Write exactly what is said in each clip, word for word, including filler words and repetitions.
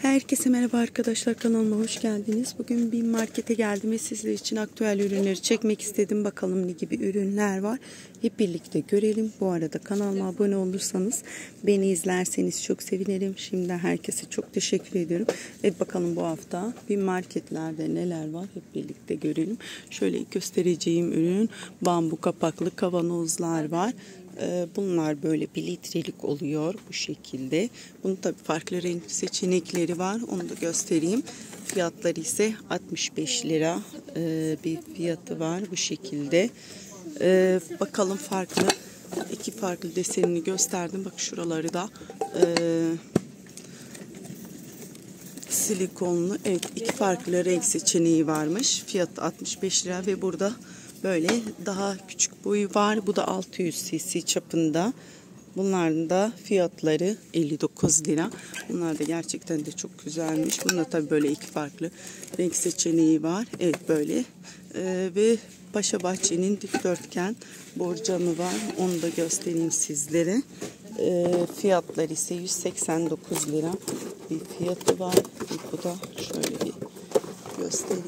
Herkese merhaba arkadaşlar, kanalıma hoş geldiniz. Bugün bir markete geldim ve sizler için aktüel ürünleri çekmek istedim. Bakalım ne gibi ürünler var. Hep birlikte görelim. Bu arada kanalıma abone olursanız, beni izlerseniz çok sevinirim. Şimdiden herkese çok teşekkür ediyorum. Evet, bakalım bu hafta bir marketlerde neler var hep birlikte görelim. Şöyle göstereceğim ürün bambu kapaklı kavanozlar var. Bunlar böyle bir litrelik oluyor bu şekilde. Bunun tabi farklı renk seçenekleri var. Onu da göstereyim. Fiyatları ise altmış beş lira bir fiyatı var bu şekilde. Bakalım farklı iki farklı desenini gösterdim. Bak şuraları da silikonlu. Evet, iki farklı renk seçeneği varmış. Fiyatı altmış beş lira ve burada böyle daha küçük boyu var. Bu da altı yüz cc çapında. Bunların da fiyatları elli dokuz lira. Bunlar da gerçekten de çok güzelmiş. Bunda tabii böyle iki farklı renk seçeneği var. Evet, böyle. Ee, ve Paşa Bahçe'nin dikdörtgen borcamı var. Onu da göstereyim sizlere. Ee, fiyatları ise yüz seksen dokuz lira bir fiyatı var. Bu da şöyle bir göstereyim.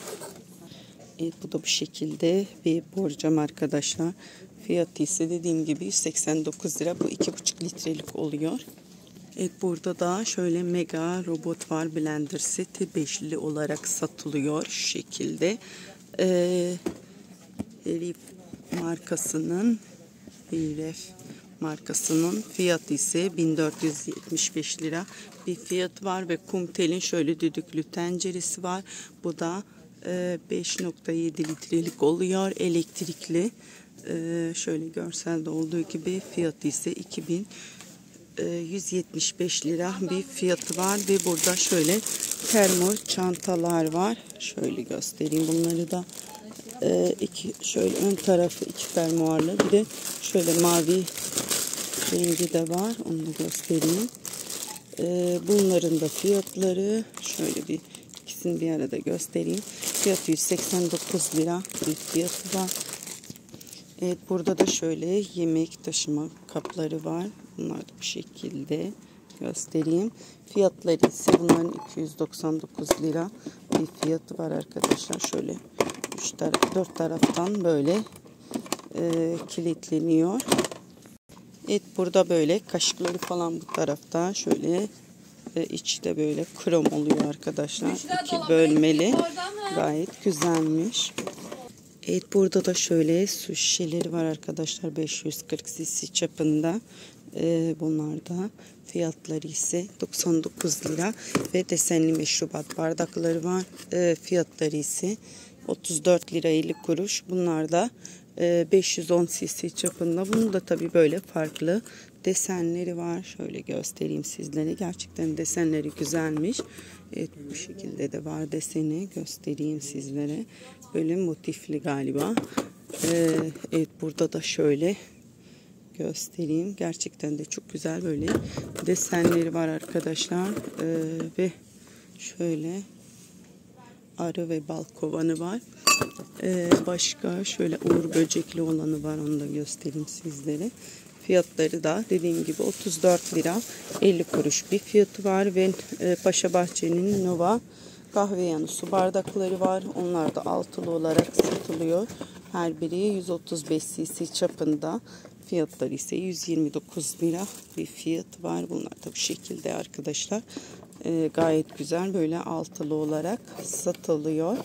Evet, bu da bu şekilde bir borcam arkadaşlar. Fiyatı ise dediğim gibi yüz seksen dokuz lira. Bu iki buçuk litrelik oluyor. Evet, burada da şöyle mega robot var. Blender seti beşli olarak satılıyor şu şekilde. Ee, Rif markasının Rif markasının fiyatı ise bin dört yüz yetmiş beş lira bir fiyat var ve Kumtel'in şöyle düdüklü tenceresi var. Bu da beş nokta yedi litrelik oluyor, elektrikli. Ee, şöyle görselde olduğu gibi fiyatı ise iki bin yüz yetmiş beş lira bir fiyatı var ve burada şöyle termo çantalar var. Şöyle göstereyim bunları da. Ee, iki şöyle ön tarafı iki fermuarlı, bir de şöyle mavi rengi de var. Onu da göstereyim. Ee, bunların da fiyatları şöyle bir ikisini bir arada göstereyim. Fiyatı yüz seksen dokuz lira bir fiyatı var. Evet, burada da şöyle yemek taşıma kapları var. Bunlar da bu şekilde göstereyim. Fiyatları ise bunların iki yüz doksan dokuz lira bir fiyatı var arkadaşlar. Şöyle üç taraf, dört taraftan böyle e, kilitleniyor. Evet, burada böyle kaşıkları falan bu tarafta şöyle e, içi de böyle krom oluyor arkadaşlar. İki bölmeli, gayet güzelmiş. Evet, burada da şöyle su şişeleri var arkadaşlar, beş yüz kırk cc çapında. Ee, bunlar da fiyatları ise doksan dokuz lira ve desenli meşrubat bardakları var. Ee, fiyatları ise otuz dört lira elli kuruş. Bunlar da e, beş yüz on cc çapında. Bunun da tabii böyle farklı desenleri var. Şöyle göstereyim sizlere. Gerçekten desenleri güzelmiş. Evet, bu şekilde de var deseni. Göstereyim sizlere. Böyle motifli galiba. Ee, evet, burada da şöyle göstereyim. Gerçekten de çok güzel böyle desenleri var arkadaşlar. Ee, ve şöyle arı ve bal kovanı var. Ee, başka şöyle uğur böcekli olanı var. Onu da göstereyim sizlere. Fiyatları da dediğim gibi otuz dört lira elli kuruş bir fiyatı var ve e, Paşa Bahçe'nin Nova kahve yanı su bardakları var. Onlar da altılı olarak satılıyor. Her biri yüz otuz beş cc çapında. Fiyatları ise yüz yirmi dokuz lira bir fiyatı var. Bunlar da bu şekilde arkadaşlar. E, gayet güzel böyle altılı olarak satılıyor.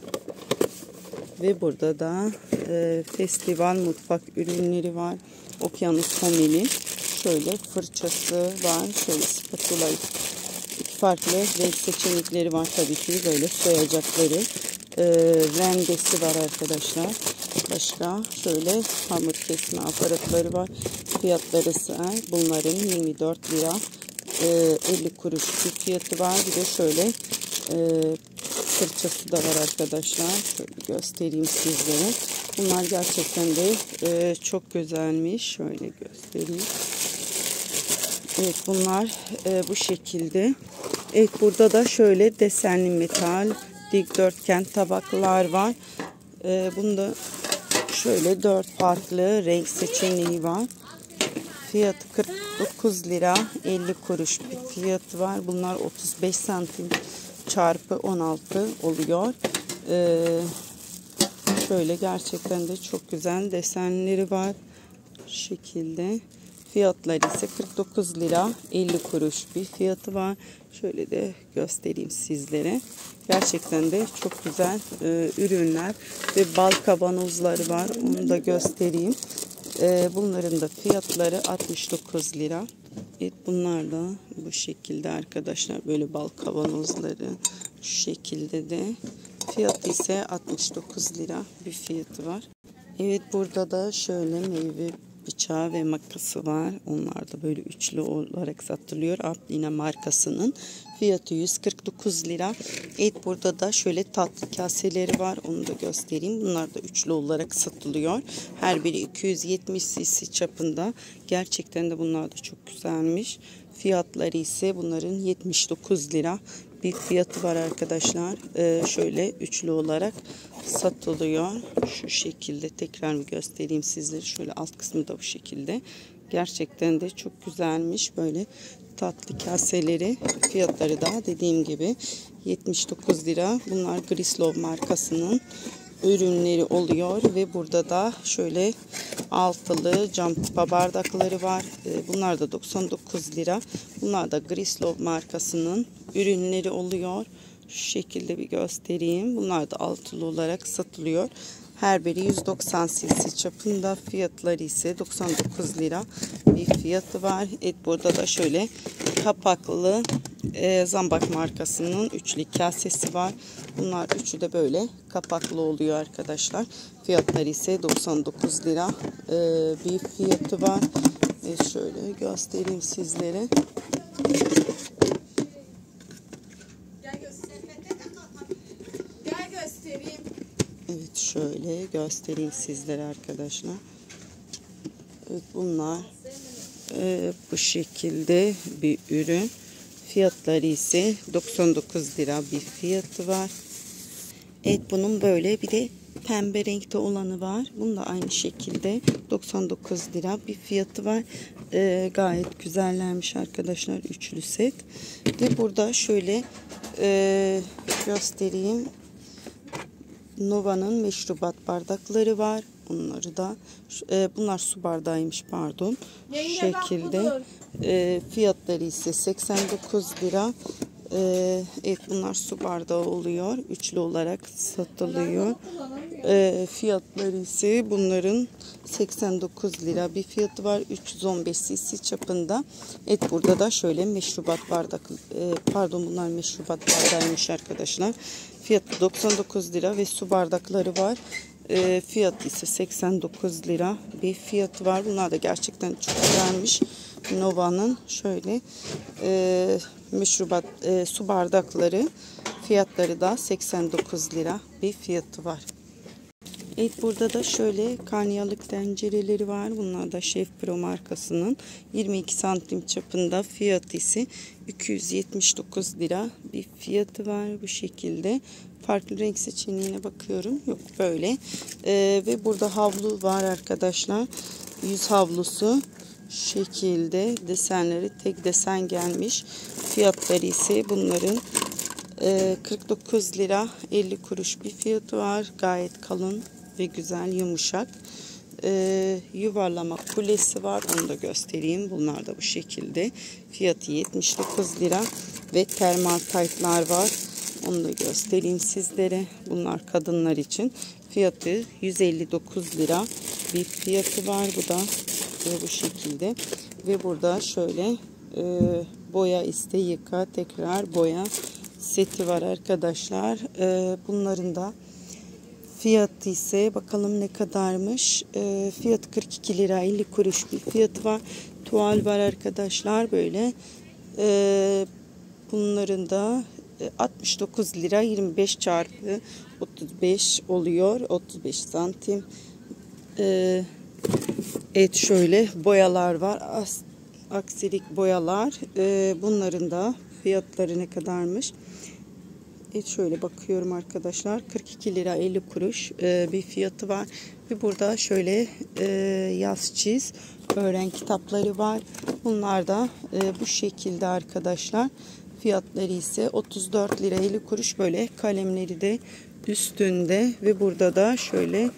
Ve burada da e, festival mutfak ürünleri var. Okyanus Homeli. Şöyle fırçası var. Şöyle spatula. İki farklı renk seçenekleri var tabii ki. Böyle soyacakları. E, rendesi var arkadaşlar. Başka şöyle hamur kesme aparatları var. Fiyatları ise bunların yirmi dört lira e, elli kuruş bir fiyatı var. Bir de şöyle e, fırçası da var arkadaşlar. Şöyle göstereyim sizlere. Bunlar gerçekten de e, çok güzelmiş. Şöyle göstereyim. Evet, bunlar e, bu şekilde. Evet, burada da şöyle desenli metal dikdörtgen tabaklar var. E, bunda şöyle dört farklı renk seçeneği var. Fiyatı kırk dokuz lira elli kuruş bir fiyatı var. Bunlar otuz beş santim çarpı on altı oluyor. Ee, şöyle gerçekten de çok güzel desenleri var. Şu şekilde. Fiyatları ise kırk dokuz lira elli kuruş bir fiyatı var. Şöyle de göstereyim sizlere. Gerçekten de çok güzel e, ürünler ve bal kavanozları var. Onu da göstereyim. E, bunların da fiyatları altmış dokuz lira. Evet, bunlar da bu şekilde arkadaşlar. Böyle bal kavanozları şu şekilde de. Fiyatı ise altmış dokuz lira bir fiyatı var. Evet, burada da şöyle meyve bıçağı ve makası var. Onlar da böyle üçlü olarak satılıyor. Ablina markasının. Fiyatı yüz kırk dokuz lira. Evet, burada da şöyle tatlı kaseleri var. Onu da göstereyim. Bunlar da üçlü olarak satılıyor. Her biri iki yüz yetmiş cc çapında. Gerçekten de bunlar da çok güzelmiş. Fiyatları ise bunların yetmiş dokuz lira bir fiyatı var arkadaşlar. Ee, şöyle üçlü olarak satılıyor. Şu şekilde tekrar bir göstereyim sizlere. Şöyle alt kısmı da bu şekilde. Gerçekten de çok güzelmiş. Böyle tatlı kaseleri. Fiyatları da dediğim gibi yetmiş dokuz lira. Bunlar Grislov markasının ürünleri oluyor ve burada da şöyle altılı cam kupa bardakları var. Bunlar da doksan dokuz lira. Bunlar da Grislov markasının ürünleri oluyor. Şu şekilde bir göstereyim. Bunlar da altılı olarak satılıyor. Her biri yüz doksan cc çapında. Fiyatları ise doksan dokuz lira bir fiyatı var. Evet, burada da şöyle kapaklı e, Zambak markasının üçlü kasesi var. Bunlar üçü de böyle kapaklı oluyor arkadaşlar. Fiyatları ise doksan dokuz lira e, bir fiyatı var. E, şöyle göstereyim sizlere. Evet, şöyle göstereyim sizlere arkadaşlar. Evet, bunlar e, bu şekilde bir ürün. Fiyatları ise doksan dokuz lira bir fiyatı var. Evet, bunun böyle bir de pembe renkte olanı var. Bunun da aynı şekilde doksan dokuz lira bir fiyatı var. E, gayet güzellermiş arkadaşlar, üçlü set. Ve burada şöyle e, göstereyim. Nova'nın meşrubat bardakları var. Bunları da e, bunlar su bardağıymış, pardon. Şu şekilde e, fiyatları ise seksen dokuz lira. E, evet, bunlar su bardağı oluyor. Üçlü olarak satılıyor. E, fiyatları ise bunların seksen dokuz lira bir fiyatı var. üç yüz on beş cc çapında. Evet, burada da şöyle meşrubat bardak e, pardon bunlar meşrubat bardağıymış arkadaşlar. Fiyatı doksan dokuz lira ve su bardakları var. E, fiyatı ise seksen dokuz lira bir fiyatı var. Bunlar da gerçekten çok güzelmiş. Nova'nın şöyle e, meşrubat e, su bardakları, fiyatları da seksen dokuz lira bir fiyatı var. Evet, burada da şöyle karnıyarık tencereleri var. Bunlar da Şef Pro markasının yirmi iki santim çapında. Fiyatı ise iki yüz yetmiş dokuz lira bir fiyatı var bu şekilde. Farklı renk seçeneğine bakıyorum. Yok, böyle. Ee, ve burada havlu var arkadaşlar. Yüz havlusu. Şu şekilde desenleri tek desen gelmiş. Fiyatları ise bunların e, kırk dokuz lira elli kuruş bir fiyatı var. Gayet kalın ve güzel, yumuşak. Ee, yuvarlama kulesi var. Onu da göstereyim. Bunlar da bu şekilde. Fiyatı yetmiş dokuz lira. Ve termal taytlar var. Onu da göstereyim sizlere. Bunlar kadınlar için. Fiyatı yüz elli dokuz lira bir fiyatı var. Bu da e, bu şekilde. Ve burada şöyle e, boya iste yıka tekrar boya seti var arkadaşlar. E, bunların da fiyatı ise bakalım ne kadarmış. E, fiyatı kırk iki lira elli kuruş bir fiyatı var. Tuval var arkadaşlar böyle. E, bunların da altmış dokuz lira yirmi beş çarpı otuz beş oluyor. otuz beş santim. E, evet, şöyle boyalar var. As, aksilik boyalar. E, bunların da fiyatları ne kadarmış? Evet, şöyle bakıyorum arkadaşlar. kırk iki lira elli kuruş e, bir fiyatı var. Ve burada şöyle e, yaz çiz öğren kitapları var. Bunlar da e, bu şekilde arkadaşlar. Fiyatları ise otuz dört lira elli kuruş. Böyle kalemleri de üstünde ve burada da şöyle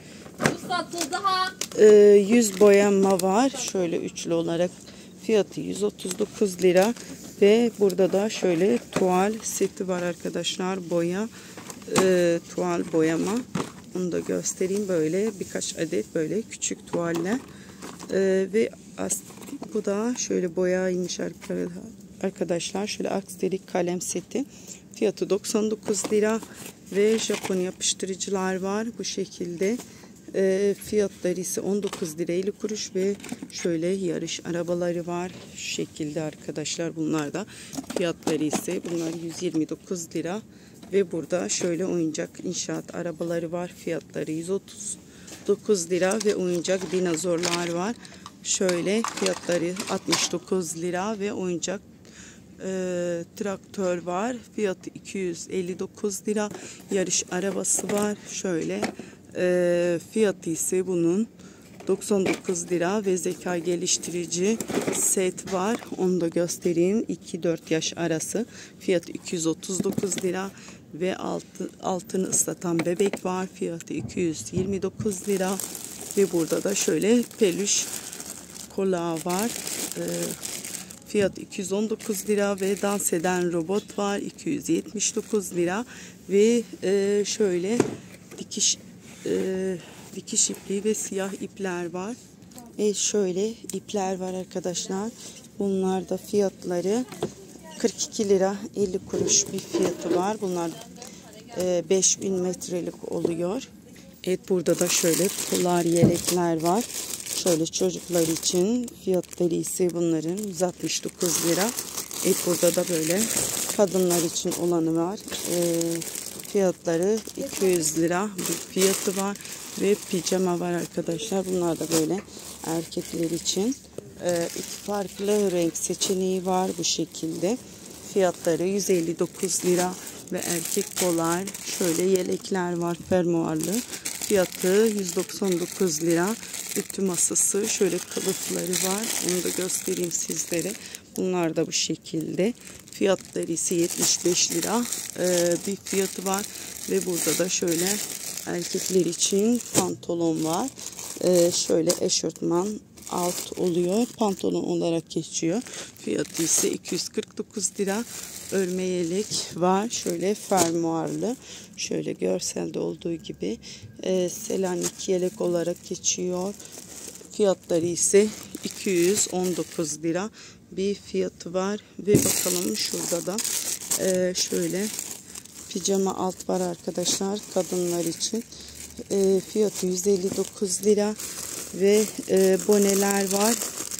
e, yüz boyama var. Şöyle üçlü olarak fiyatı yüz otuz dokuz lira. Ve burada da şöyle tuval seti var arkadaşlar. Boya e, tuval boyama. Onu da göstereyim. Böyle birkaç adet böyle küçük tuvaller. E, ve as, bu da şöyle boyaymış arkadaşlar. Şöyle akrilik kalem seti. Fiyatı doksan dokuz lira. Ve Japon yapıştırıcılar var. Bu şekilde. E, fiyatları ise on dokuz lira elli kuruş ve şöyle yarış arabaları var. Şu şekilde arkadaşlar, bunlar da fiyatları ise bunlar yüz yirmi dokuz lira ve burada şöyle oyuncak inşaat arabaları var. Fiyatları yüz otuz dokuz lira ve oyuncak dinozorlar var. Şöyle fiyatları altmış dokuz lira ve oyuncak e, traktör var. Fiyatı iki yüz elli dokuz lira. Yarış arabası var. Şöyle E, fiyatı ise bunun doksan dokuz lira ve zeka geliştirici set var. Onu da göstereyim. iki dört yaş arası. Fiyatı iki yüz otuz dokuz lira ve altı, altını ıslatan bebek var. Fiyatı iki yüz yirmi dokuz lira ve burada da şöyle peluş kola var. E, fiyatı iki yüz on dokuz lira ve dans eden robot var. iki yüz yetmiş dokuz lira ve e, şöyle dikiş e, dikiş ipliği ve siyah ipler var. E şöyle ipler var arkadaşlar. Bunlar da fiyatları kırk iki lira elli kuruş bir fiyatı var. Bunlar e, beş bin metrelik oluyor. Evet, burada da şöyle polar yelekler var. Şöyle çocuklar için fiyatları ise bunların yüz altmış dokuz lira. Evet, burada da böyle kadınlar için olanı var. E, fiyatları iki yüz lira bir fiyatı var. Ve pijama var arkadaşlar. Bunlar da böyle erkekler için. E, iki farklı renk seçeneği var bu şekilde. Fiyatları yüz elli dokuz lira ve erkek polar şöyle yelekler var fermuarlı. Fiyatı yüz doksan dokuz lira. Ütü masası şöyle kılıfları var. Onu da göstereyim sizlere. Bunlar da bu şekilde. Fiyatları ise yetmiş beş lira ee, bir fiyatı var. Ve burada da şöyle erkekler için pantolon var. Ee, şöyle eşortman alt oluyor. Pantolon olarak geçiyor. Fiyatı ise iki yüz kırk dokuz lira. Örme yelek var. Şöyle fermuarlı. Şöyle görselde olduğu gibi e, Selanik yelek olarak geçiyor. Fiyatları ise iki yüz on dokuz lira bir fiyatı var. Ve bakalım şurada da e, şöyle pijama alt var arkadaşlar kadınlar için. E, fiyatı yüz elli dokuz lira ve e, boneler var.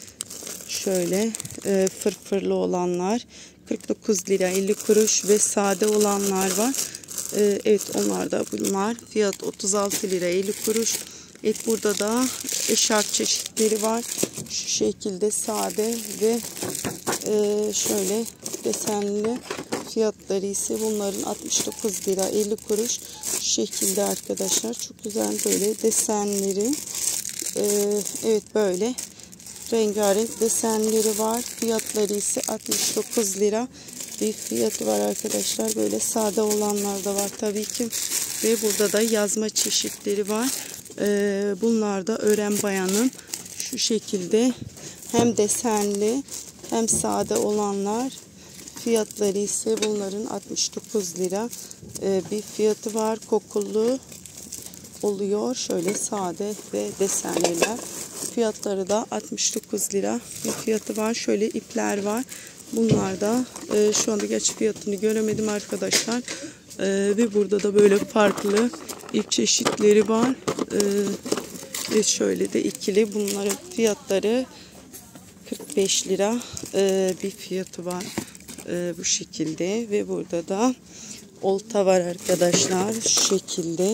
Şöyle e, fırfırlı olanlar kırk dokuz lira elli kuruş ve sade olanlar var. E, evet, onlar da bunlar. Fiyat otuz altı lira elli kuruş. Evet, burada da eşarp çeşitleri var. Şu şekilde sade ve e, şöyle desenli. Fiyatları ise bunların altmış dokuz lira elli kuruş. Şu şekilde arkadaşlar. Çok güzel böyle desenleri. Ee, evet, böyle rengarenk desenleri var. Fiyatları ise altmış dokuz lira bir fiyatı var arkadaşlar. Böyle sade olanlar da var tabii ki. Ve burada da yazma çeşitleri var. Ee, bunlar da öğren bayanın şu şekilde hem desenli hem sade olanlar. Fiyatları ise bunların altmış dokuz lira ee, bir fiyatı var. Kokulu oluyor. Şöyle sade ve desenliler. Fiyatları da altmış dokuz lira bir fiyatı var. Şöyle ipler var. Bunlar da e, şu anda geç fiyatını göremedim arkadaşlar. E, ve burada da böyle farklı ip çeşitleri var. E, ve şöyle de ikili. Bunların fiyatları kırk beş lira e, bir fiyatı var. E, bu şekilde ve burada da olta var arkadaşlar. Şu şekilde.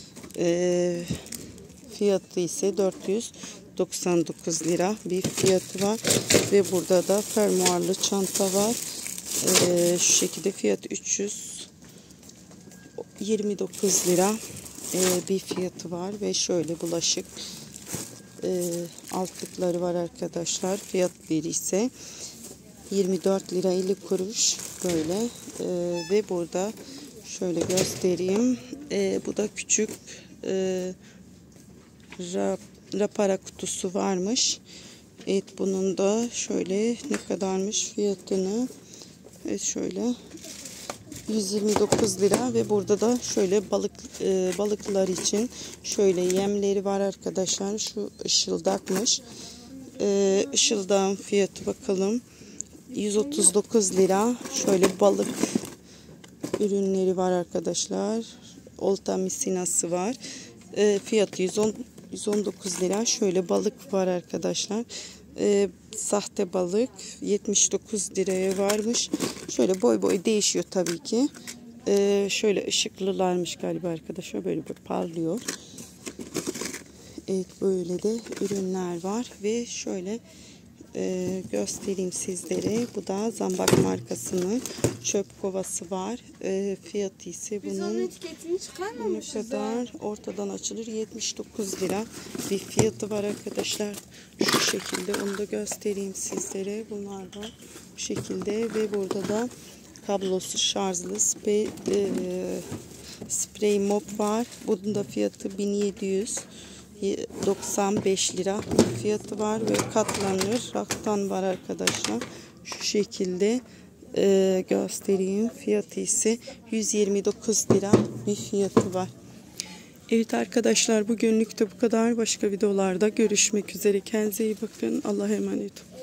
E, fiyatı ise dört yüz doksan dokuz lira bir fiyatı var ve burada da fermuarlı çanta var. E, şu şekilde fiyatı üç yüz yirmi dokuz lira e, bir fiyatı var ve şöyle bulaşık e, altlıkları var arkadaşlar. Fiyatları ise yirmi dört lira elli kuruş böyle e, ve burada şöyle göstereyim. E, bu da küçük e, rap, rapara kutusu varmış. Evet, bunun da şöyle ne kadarmış fiyatını. Evet, şöyle yüz yirmi dokuz lira ve burada da şöyle balık e, balıklar için şöyle yemleri var arkadaşlar. Şu ışıldakmış. E, ışıldağın fiyatı bakalım. yüz otuz dokuz lira. Şöyle balık ürünleri var arkadaşlar. Olta misinası var. E, fiyatı yüz on, yüz on dokuz lira. Şöyle balık var arkadaşlar. E, sahte balık yetmiş dokuz liraya varmış. Şöyle boy boy değişiyor tabii ki. E, şöyle ışıklılarmış galiba arkadaşlar. Böyle bir parlıyor. Evet, böyle de ürünler var ve şöyle Ee, göstereyim sizlere. Bu da Zambak markasının çöp kovası var. Ee, fiyatı ise Biz bunun onun etiketini çıkarmamışız. ne kadar ortadan açılır yetmiş dokuz lira bir fiyatı var arkadaşlar. Şu şekilde onu da göstereyim sizlere. Bunlar da bu şekilde ve burada da kablosuz şarjlı sprey, e, sprey mop var. Bunun da fiyatı bin yedi yüz doksan beş lira fiyatı var ve katlanır raftan var arkadaşlar. Şu şekilde e, göstereyim. Fiyatı ise yüz yirmi dokuz lira bir fiyatı var. Evet arkadaşlar, bugünlük de bu kadar. Başka videolarda görüşmek üzere. Kendinize iyi bakın. Allah'a emanet olun.